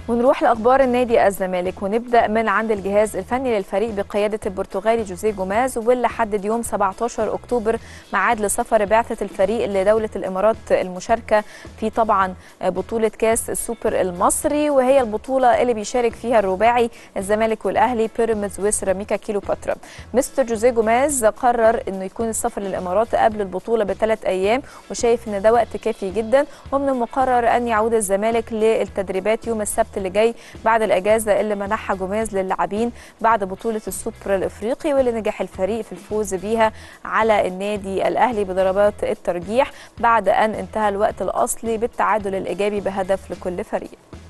ونروح لأخبار النادي الزمالك ونبدأ من عند الجهاز الفني للفريق بقيادة البرتغالي جوزيه جوماز، واللي حدد يوم 17 أكتوبر ميعاد لسفر بعثة الفريق لدولة الإمارات المشاركة في طبعا بطولة كاس السوبر المصري، وهي البطولة اللي بيشارك فيها الرباعي الزمالك والأهلي بيراميدز وسيراميكا كيلوباترا. مستر جوزيه جوماز قرر إنه يكون السفر للإمارات قبل البطولة ب3 أيام، وشايف إن ده وقت كافي جدا، ومن المقرر أن يعود الزمالك للتدريبات يوم السبت اللي جاي بعد الاجازه اللي منحها جوماز للاعبين بعد بطوله السوبر الافريقي، واللي نجح الفريق في الفوز بيها على النادي الاهلي بضربات الترجيح بعد ان انتهى الوقت الاصلي بالتعادل الايجابي بهدف لكل فريق.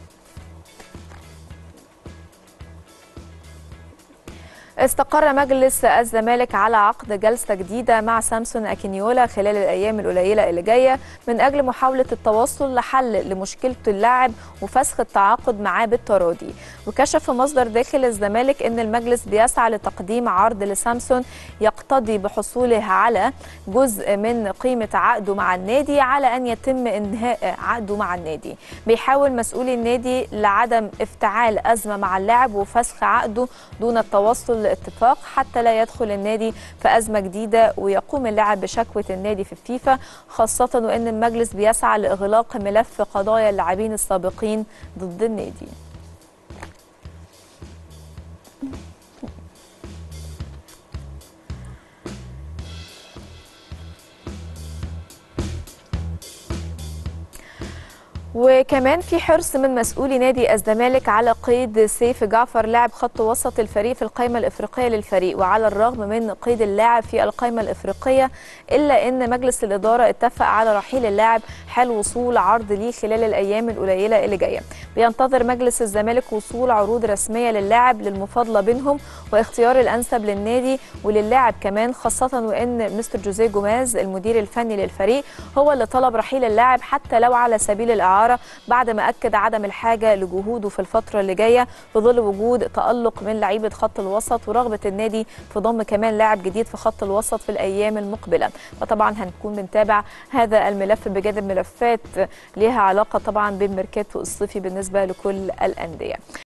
استقر مجلس الزمالك على عقد جلسة جديدة مع سامسون أكينيولا خلال الأيام القليلة اللي جاية من أجل محاولة التوصل لحل لمشكلة اللاعب وفسخ التعاقد معاه بالتراضي. وكشف مصدر داخل الزمالك أن المجلس بيسعى لتقديم عرض لسامسون يقتضي بحصوله على جزء من قيمة عقده مع النادي على أن يتم إنهاء عقده مع النادي. بيحاول مسؤولي النادي لعدم افتعال أزمة مع اللاعب وفسخ عقده دون التوصل لاتفاق حتى لا يدخل النادي في أزمة جديدة ويقوم اللاعب بشكوى النادي في الفيفا، خاصة وأن المجلس بيسعى لإغلاق ملف قضايا اللاعبين السابقين ضد النادي. وكمان في حرص من مسؤولي نادي الزمالك على قيد سيف جعفر لاعب خط وسط الفريق في القائمة الإفريقية للفريق، وعلى الرغم من قيد اللاعب في القائمة الإفريقية إلا أن مجلس الإدارة اتفق على رحيل اللاعب حال وصول عرض ليه خلال الأيام القليلة اللي جاية. بينتظر مجلس الزمالك وصول عروض رسمية للاعب للمفاضلة بينهم واختيار الأنسب للنادي وللاعب كمان، خاصة وأن مستر جوزيه جوماز المدير الفني للفريق هو اللي طلب رحيل اللاعب حتى لو على سبيل الإعارة، بعد ما أكد عدم الحاجة لجهوده في الفترة اللي جاية في ظل وجود تألق من لعيبة خط الوسط ورغبة النادي في ضم كمان لاعب جديد في خط الوسط في الأيام المقبلة. فطبعا هنكون بنتابع هذا الملف بجانب ملفات لها علاقة طبعا بالميركاتو الصيفي بالنسبة لكل الأندية.